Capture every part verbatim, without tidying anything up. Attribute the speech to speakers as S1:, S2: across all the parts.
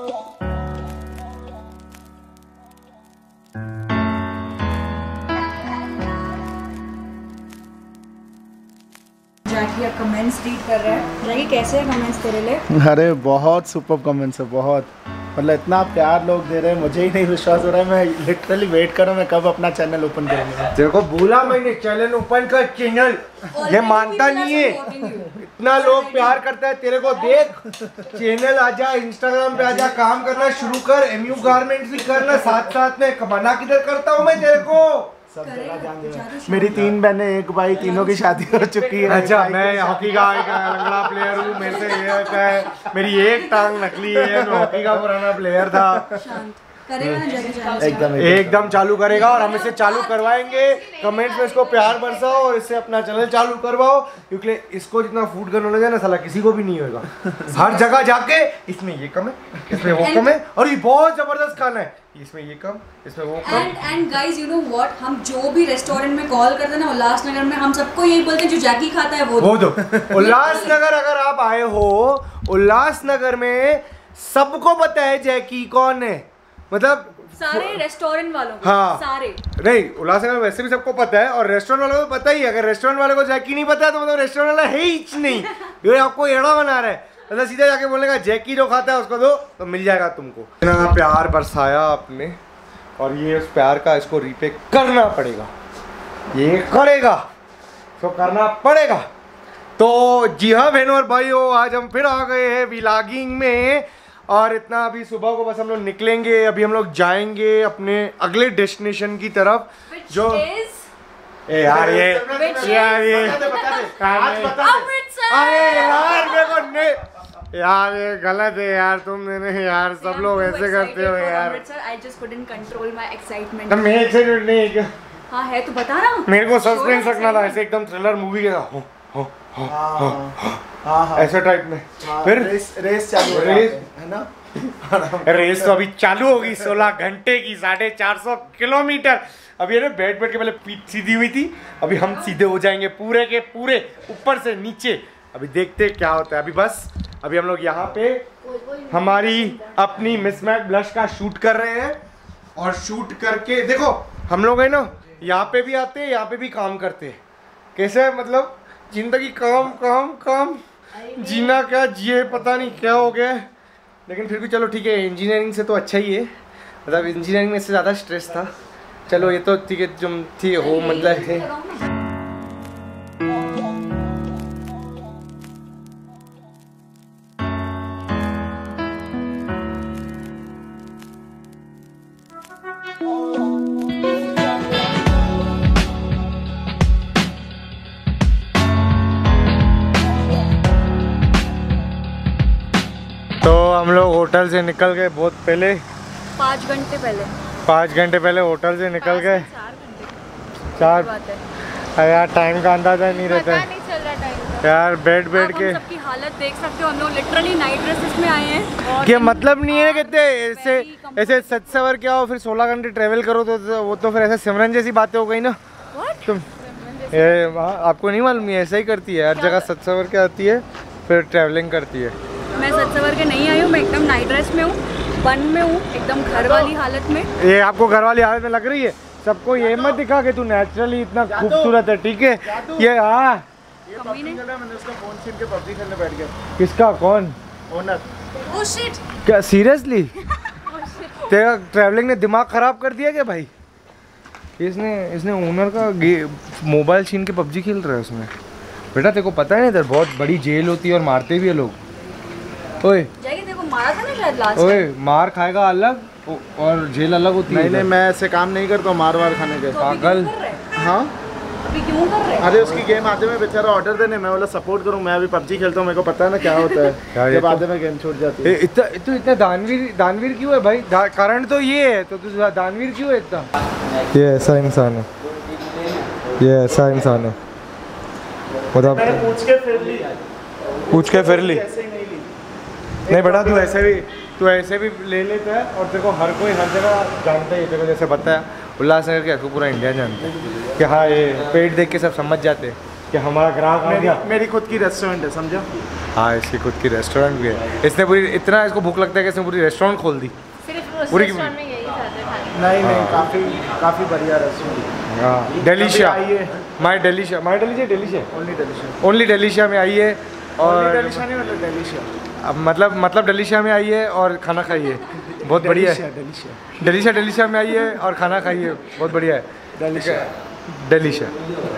S1: जैकी comments read कर रहा है। जैकी कैसे है कमेंट्स तेरे लिए?
S2: अरे बहुत सुपर कमेंट्स है, बहुत मतलब इतना प्यार लोग दे रहे हैं, मुझे ही नहीं विश्वास हो रहा है। मैं लिटरली वेट कर रहा हूँ मैं कब अपना चैनल ओपन करूँगा।
S3: तेरे को बोला मैंने चैनल ओपन कर, चैनल ये मानता नहीं है। इतना लोग प्यार करता है तेरे को, देख चैनल आ जा, इंस्टाग्राम पे आ जा, काम करना शुरू कर, एमयू गारमेंट्स भी करना साथ साथ में। कमाना किधर करता हूँ मैं तेरे को,
S2: सब जगह जान दे। मेरी तीन बहनें, एक भाई, तीनों की शादी हो चुकी है।
S3: अच्छा मैं हॉकी का एक लंगड़ा प्लेयर हूँ, मेरे से ये होता है, मेरी एक टांग नकली है, मैं हॉकी का पुराना प्लेयर था।
S2: एकदम
S3: एकदम चालू करेगा और हम इसे चालू करवाएंगे। कमेंट्स में इसको प्यार बरसाओ और इससे अपना चैनल चालू करवाओ, क्योंकि इसको जितना फूड का नॉलेज है ना साला किसी को भी नहीं होगा। हर जगह जाके इसमें ये कम है, इसमें वो कम है, और ये बहुत जबरदस्त खाना है, इसमें ये कम, इसमें वो कम।
S1: And and guys you know what, हम जो भी रेस्टोरेंट में कॉल करते हैं ना उल्लासनगर में, हम सबको यही बोलते हैं जो जैकी खाता है वो
S3: वो दो। उल्लासनगर अगर आप आए हो, उल्लासनगर में सबको पता है जैकी कौन है, मतलब
S1: सारे रेस्टोरेंट वालों को।
S3: हाँ
S1: सारे
S3: नहीं, उल्लासनगर वैसे भी सबको पता है और रेस्टोरेंट वालों को पता ही है। अगर रेस्टोरेंट वाले को जैकी नहीं पता है तो मतलब रेस्टोरेंट वाला है ही नहीं, ये आपको एड़ा बना रहा है। मतलब सीधा जाके बोलेगा जैकी जो खाता है उसको दो तो मिल जाएगा तुमको। इतना प्यार बरसाया आपने और ये उस प्यार का इसको रीपे करना पड़ेगा, ये करेगा तो करना पड़ेगा। तो जी हाँ बहनों और भाइयों, आज हम फिर आ गए हैं व्लॉगिंग में और इतना अभी सुबह को बस हम लोग निकलेंगे। अभी हम लोग जाएंगे अपने अगले डेस्टिनेशन की तरफ जो ए यार ये यार ये अरे यार मेरे को नहीं यार, ये गलत है यार, तुम ने यार सब लोग ऐसे करते हो यार।
S1: I just couldn't control my excitement.
S3: मैं एक्साइटेड नहीं है।
S1: हाँ है तो बता ना,
S3: मेरे को सस्पेंस रखना था ऐसे एकदम थ्रिलर मूवी के हो हो हो ऐसे टाइप में। फिर
S2: रेस रेस चालू
S3: रेस
S2: है ना,
S3: रेस तो अभी चालू होगी सोलह घंटे की, साढ़े चार सौ किलोमीटर। अभी है ना बैठ बैठ के पहले पीठ सीधी हुई थी, अभी हम सीधे हो जाएंगे पूरे के पूरे ऊपर से नीचे। अभी देखते क्या होता है। अभी बस अभी हम लोग यहाँ पे हमारी अपनी मिसमैच ब्लश का शूट कर रहे हैं और शूट करके देखो हम लोग है ना यहाँ पे भी आते हैं, यहाँ पे भी काम करते हैं। कैसे मतलब जिंदगी काम काम काम, जीना क्या जिए पता नहीं क्या हो गया, लेकिन फिर भी चलो ठीक है। इंजीनियरिंग से तो अच्छा ही है, मतलब इंजीनियरिंग में इससे ज़्यादा स्ट्रेस था। चलो ये तो ठीक है, तुम थी हो मतलब है। तो हम लोग होटल से निकल गए बहुत पहले,
S1: पाँच घंटे पहले
S3: पाँच घंटे पहले होटल से निकल गए। चार अरे यार टाइम का अंदाजा नहीं रहता है,
S1: नहीं चल रहा टाइम
S3: यार बैठ बैठ के
S1: सबकी हालत देख सकते हो। हम लोग लिटरली नाइट ड्रेसेस में आए हैं।
S3: क्या मतलब नहीं है कहते ऐसे ऐसे सच सवर क्या हो, फिर सोलह घंटे ट्रेवल करो तो, तो वो तो फिर ऐसे सिमरन जैसी बातें हो गई ना। तुम ये आपको नहीं मालूम, ऐसा ही करती है हर जगह, सच सवर के आती है फिर ट्रैवलिंग करती है।
S1: मैं सच सवर के नहीं आई हूँ, मैं एकदम नाइट ड्रेस में हूँ, बन में हूँ, एकदम घर वाली हालत में।
S3: ये आपको घर वाली हालत में लग रही है, सबको ये मत दिखा कि तू नेचुरली इतना खूबसूरत है, ठीक है। ये हाँ
S2: मैंने उसका फोन छीन के पबजी खेलने बैठ गया।
S3: किसका, कौन?
S2: ओनर।
S1: ओह शिट,
S3: क्या सीरियसली? तेरा ट्रैवलिंग ने दिमाग खराब कर दिया क्या भाई? इसने इसने ओनर का मोबाइल छीन के पबजी खेल रहा है उसमें। बेटा तेरे को पता है ना इधर बहुत बड़ी जेल होती है और मारते भी है लोग। ओए
S1: देखो मारा था ना शायद लास्ट।
S3: ओए मार खाएगा अलग और जेल अलग होती है।
S2: नहीं नहीं मैं ऐसे काम नहीं करता हूँ, मार वार खाने के।
S3: पागल।
S2: हाँ
S1: अभी क्यों कर रहे हैं?
S2: अरे उसकी गेम आते में बेचारा ऑर्डर देने, मैं बोला सपोर्ट करूँ, मैं अभी पबजी खेलता हूँ, मेरे को पता है ना क्या होता है जब आधे में गेम छूट जाती है।
S3: इतना इतना इतना दानवीर दानवीर क्यों है भाई? कारण तो ये है, तो तू दानवीर क्यों है इतना? ये ऐसा इंसान है, ये ऐसा इंसान है, मतलब
S2: पूछ के फिर ली
S3: पूछ के फिर ली
S2: ऐसे ही नहीं ली।
S3: नहीं बेटा तू ऐसे भी तू ऐसे भी ले लेता है और देखो हर कोई हर जगह जानता है। देखो जैसे बताया उल्लासनगर के आपको पूरा इंडिया जानता है कि हाँ ये पेट देख के सब समझ जाते हैं कि हमारा ग्राहक आ गया।
S2: मेरी खुद की रेस्टोरेंट है, समझा?
S3: हाँ इसकी खुद की रेस्टोरेंट भी है। इसने पूरी इतना इसको भूख लगता है कि इसने पूरी रेस्टोरेंट खोल दी।
S4: सिर्फ
S3: पूरी
S4: रेस्टोरेंट में यही खाते हैं।
S2: नहीं नहीं काफ़ी काफ़ी बढ़िया रेस्टोरेंट।
S3: हाँ डेलिशिया,
S2: आइए
S3: माई डेलिशिया, माई डेलिशिया डेलिशिया
S2: ओनली डेलिशिया।
S3: ओनली डेलिशिया में आइए और
S2: डेलिशिया नहीं मतलब डेलिशिया।
S3: अब मतलब मतलब डेलिशिया में आइए और खाना खाइए, बहुत बढ़िया है।
S2: डेलिशिया
S3: डेलिशिया डेलिशिया में आइए और खाना खाइए, बहुत बढ़िया है।
S2: डेलिशिया
S3: डेलिशिया।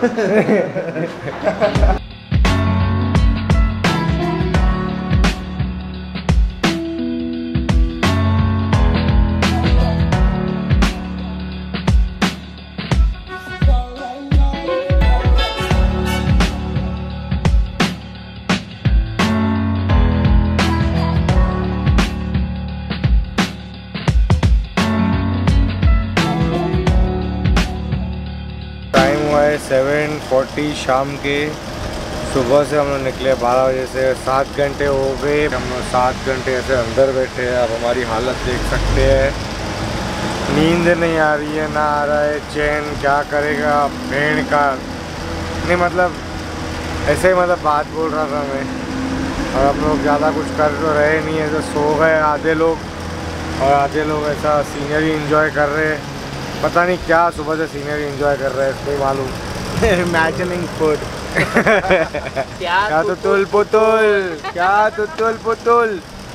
S3: सेवन फोर्टी शाम के, सुबह से हम लोग निकले बारह बजे से, सात घंटे हो गए। हम लोग सात घंटे ऐसे अंदर बैठे हैं। अब हमारी हालत देख सकते हैं, नींद नहीं आ रही है, ना आ रहा है चैन। क्या करेगा भेड़ का नहीं, मतलब ऐसे ही मतलब बात बोल रहा था मैं। और हम लोग ज़्यादा कुछ कर तो रहे नहीं, ऐसे सो गए आधे लोग और आधे लोग ऐसा सीनरी इंजॉय कर रहे हैं। पता नहीं क्या सुबह से सीनरी एंजॉय कर रहे हैं, इसको ही मालूम।
S2: Imagining food.
S3: क्या तो तुल पुतुल, क्या तो तुल पुतुल,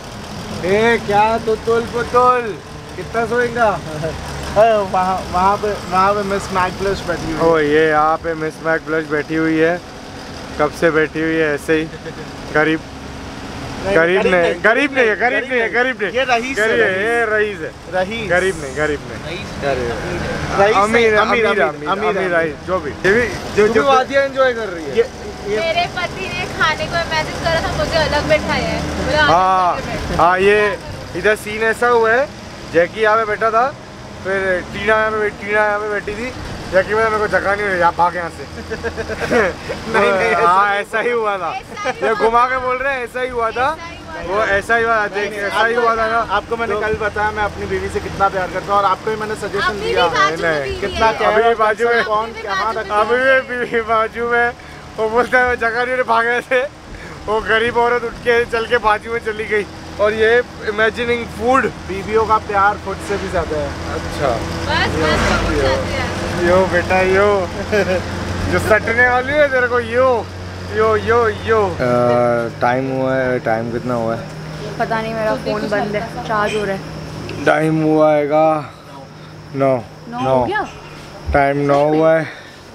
S3: ए क्या तो तुल पुतुल, कितना सोएगा?
S2: वहाँ वहाँ पे वहाँ पे मिस मैक ब्लश बैठी हुई है।
S3: ओ ये यहाँ पे मिस मैक ब्लश बैठी हुई है, कब से बैठी हुई है ऐसे ही। गरीब गरीब नहीं, गरीब नहीं है, गरीब नहीं है, गरीब नहीं,
S2: ये रईस
S3: गरीब है, ये रईस है,
S2: रईस।
S3: गरीब नहीं, गरीब नहीं,
S2: रईस
S3: अमीर
S2: अमीर
S3: अमीर
S2: अमीर
S3: अमीर अमीर रईस, जो भी ये भी जो जो वादियाँ एंजॉय कर रही है।
S2: ये ये
S4: मेरे पति ने खाने को इमेजिन करा था, मुझे अलग बैठाया है। बोला,
S3: हाँ
S4: अलग बैठ।
S3: हाँ, ये इधर सीन ऐसा हुआ है, जैकी यहाँ पे बैठा था, फिर टीना यहाँ पे टीना यहाँ पे बैठी थी। जैकी बोला मेरे को जगह नहीं हुई, यहाँ भाग यहाँ से।
S2: नहीं नहीं
S3: हाँ ऐसा ही हुआ था, ये घुमा के बोल रहे हैं ऐसा ही हुआ था, वो ऐसा ही हुआ, देख ऐसा ही हुआ था ना।
S2: आपको मैंने कल बताया मैं अपनी बीवी से कितना प्यार करता हूँ, और आपको भी मैंने सजेशन
S4: अभी भी
S2: दिया
S4: बाजू में
S3: नहीं,
S4: बीवी
S2: कितना
S4: है।
S2: क्या
S3: अभी भी बाजू में
S2: कौन
S4: अभी भी
S2: कहाँ
S4: बाजू
S2: रखा।
S3: अभी भी बीवी बाजू में, वो बोलता है जगह नहीं भाग रहे थे, वो गरीब औरत उठ के चल के बाजू में चली गई। और ये इमेजिनिंग फूड,
S2: बीवियों का प्यार खुद से भी ज्यादा है।
S3: अच्छा
S4: बस बस पहुंच जाते हैं।
S3: यो बेटा यो, जो सटने वाली है तेरे को, यो यो यो यो। टाइम हुआ है, टाइम कितना हुआ है
S1: पता नहीं, मेरा फोन बंद है, चार्ज हो रहा है।
S3: टाइम हुआ हैगा नौ
S1: नौ हो गया?
S3: टाइम नौ हुआ है।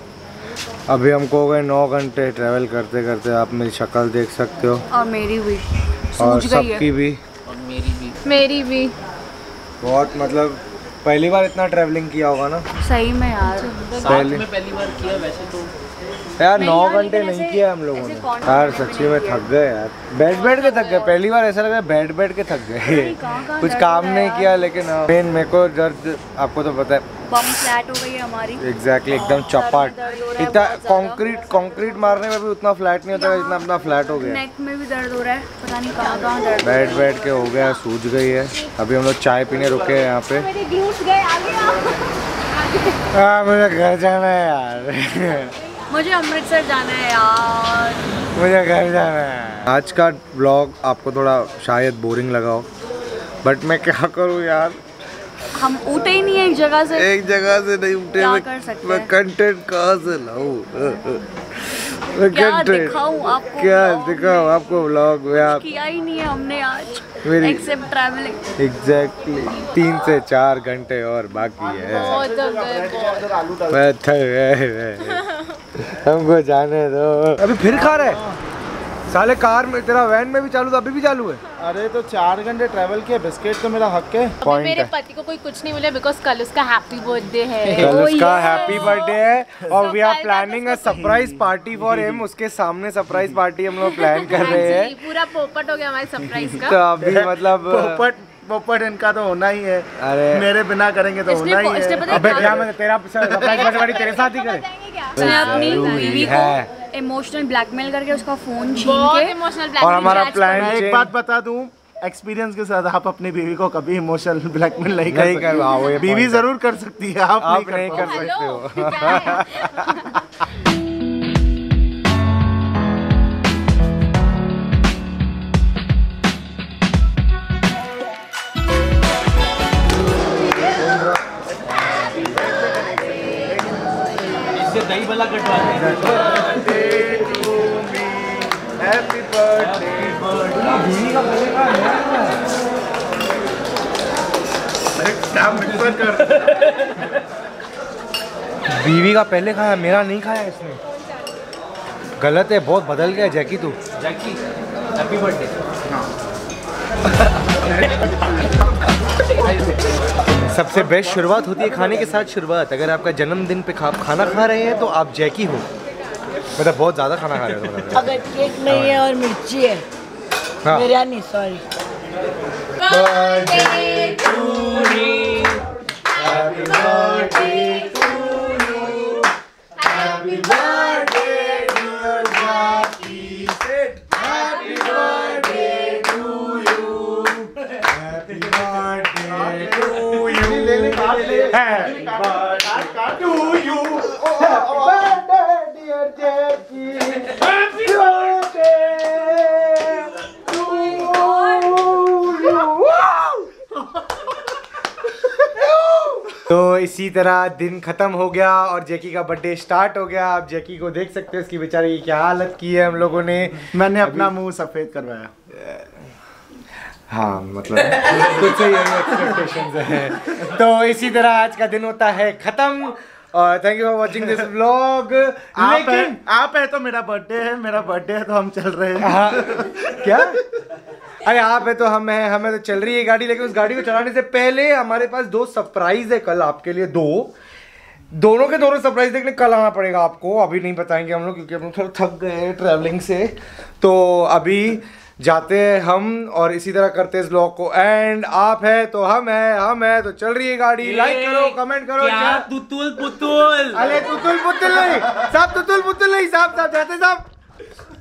S3: अभी हमको हो गए नौ घंटे ट्रैवल करते करते। आप मेरी शक्ल देख सकते हो,
S1: और मेरी भी
S3: और
S1: सूझ गई है।
S3: सबकी भी।
S4: मेरी भी
S3: बहुत मतलब पहली बार इतना ट्रैवलिंग किया होगा ना
S1: सही में यार।
S3: पहले में पहली बार किया वैसे तो यार।
S1: नहीं
S3: नौ
S1: यार,
S3: घंटे
S1: लेकिन
S3: नहीं
S1: ऐसे-
S3: किया हम लोगों
S1: ऐसे
S3: ने
S1: कौन-
S3: यार,
S1: कौन-
S3: सच्ची में थक गए यार, बैठ बैठ के थक गए। पहली बार ऐसा लगा बैठ बैठ के थक गए,
S1: कहाँ- कहाँ
S3: कुछ
S1: दर्द
S3: काम
S1: हो रहा है
S3: नहीं
S1: यार।
S3: किया। लेकिन मेन मेरे को दर्द, आपको तो पता है,
S1: बम फ्लैट हो गई है हमारी।
S3: एग्जैक्टली एकदम चपाट।
S1: दर्द हो रहा है
S3: इतना
S1: बहुत ज़्यादा।
S3: कंक्रीट कंक्रीट मारने में भी उतना फ्लैट नहीं होता जितना अपना फ्लैट हो गया।
S1: नेक में भी दर्द हो रहा है, पता नहीं कहाँ कहाँ दर्द।
S3: बैठ बैठ के हो गया, सूझ गई है। अभी हम लोग चाय पीने रुके हैं यहाँ पे।
S4: मेरे ग्लूट्स गए आगे आओ।
S3: हाँ मुझे घर जाना है यार।
S1: मुझे अमृतसर जाना है यार।
S3: मुझे घर जाना है। आज का ब्लॉग आपको थोड़ा शायद बोरिंग लगा हो, बट मैं क्या करूँ यार,
S1: हम उठे ही नहीं है एक जगह से।
S3: एक जगह से नहीं उठे।
S1: क्या
S3: मैं,
S1: कर सकते
S3: मैं
S1: हैं?
S3: कंटेंट कहाँ से लाऊं? मैं
S1: क्या
S3: content-
S1: दिखाऊं आपको?
S3: क्या
S1: vlog
S3: दिखाऊं
S1: में?
S3: आपको व्लॉग में? आप
S1: किया ही नहीं है हमने आज,
S3: मेरी-
S1: एक्सेप्ट ट्रैवलिंग।
S3: एग्जैक्टली तीन से चार घंटे और बाकी है।
S4: बहुत हो गए, बहुत।
S2: आलू डाल
S3: मैं थक गए, हमको जाने दो। अभी फिर खा रहे साले, कार में तेरा वैन में भी चालू था, अभी भी चालू है।
S2: अरे तो चार घंटे ट्रैवल किया, बिस्किट तो मेरा हक है।
S4: अभी
S3: Point
S4: मेरे
S3: है।
S4: पति को कोई कुछ नहीं मिला बिकॉज कल उसका हैप्पी बर्थडे है।
S3: कल
S1: Oh,
S3: उसका
S1: yes.
S3: हैप्पी बर्थडे है और
S4: So
S3: वी आर
S4: कल
S3: प्लानिंग अ
S4: रात उसको-
S3: सरप्राइज पार्टी फॉर हिम। उसके सामने सरप्राइज पार्टी हम लोग प्लान कर रहे हैं।
S4: Actually, पूरा पोपट हो गया हमारे सरप्राइज
S3: तो
S4: का।
S3: अभी मतलब
S2: पोपट पोपट इनका तो होना ही है।
S3: अरे
S2: मेरे बिना करेंगे तो
S1: इसने
S2: होना
S1: पो-
S2: ही
S1: इसने
S2: है।
S1: पता है
S3: अबे
S1: क्या-
S3: क्या मैं तेरा सरप्राइज पार्टी तेरे साथ ही करे?
S4: बताएंगे क्या?
S1: उसने अपनी
S3: जरूरी
S1: बीवी
S3: है।
S1: को इमोशनल ब्लैकमेल करके उसका फोन छीन
S4: बहुत
S1: के
S4: इमोशनल
S3: और हमारा
S4: ब्लैकमेल
S3: plan
S2: मैं एक
S3: change-
S2: बात बता दूं, एक्सपीरियंस के साथ आप अपनी बीवी को कभी इमोशनल ब्लैकमेल नहीं कर
S3: नहीं
S2: सकते।
S3: करवाओ, ये
S2: बीवी
S3: point है।
S2: जरूर कर सकती है, आप,
S3: आप
S2: नहीं
S3: नहीं
S2: कर
S3: कर
S2: पाओगे।
S3: सकते
S4: हेलो,
S3: हो।
S4: क्या है?
S5: टाई वाला कटवा दे।
S2: Happy birthday.
S3: बीवी का पहले कहा
S2: क्या मिक्सर कर।
S3: बीवी का पहले खाया, मेरा नहीं खाया इसने। गलत है, बहुत बदल गया जैकी तू।
S5: Jackie happy birthday.
S3: सबसे बेस्ट शुरुआत होती है खाने के साथ शुरुआत। अगर आपका जन्मदिन पे खा, खाना खा रहे हैं तो आप जैकी हो। मतलब बहुत ज़्यादा खाना खा रहे हो।
S6: अगर केक नहीं है और मिर्ची है,
S3: हाँ।
S6: Biryani sorry.
S4: Birthday to you, happy birthday to you, happy birthday dear Jackie, happy birthday to you,
S3: happy birthday to you, happy birthday to you, happy birthday dear Jackie, happy birthday to you. तो इसी तरह दिन खत्म हो गया और जैकी का birthday start हो गया। आप जैकी को देख सकते हो, इसकी बेचारी की क्या हालत की है हम लोगों ने।
S2: मैंने अपना मुंह सफेद करवाया।
S3: हाँ मतलब कुछ सही एक्सपेक्टेशंस है। तो इसी तरह आज का दिन होता है खत्म और thank you for watching this vlog.
S2: आप है, आप है तो मेरा बर्थडे है, मेरा बर्थडे है तो हम चल रहे हैं।
S3: हाँ, क्या? अरे आप है तो हम है, हमें तो चल रही है गाड़ी। लेकिन उस गाड़ी को चलाने से पहले हमारे पास दो सरप्राइज है कल आपके लिए। दो दोनों के दोनों सरप्राइज देखने कल आना पड़ेगा आपको। अभी नहीं बताएंगे हम लोग क्योंकि हम लोग थोड़ा थक गए हैं ट्रैवलिंग से। तो अभी जाते हैं हम और इसी तरह करते हैं इस व्लॉग को एंड। आप है तो हम है, हम है तो चल रही है गाड़ी। लाइक करो, कमेंट करो।
S5: क्या तुतुल पुतुल?
S3: अरे तुतुल पुतुल नहीं, सब तुतुल पुतुल नहीं, सब सब जाते सब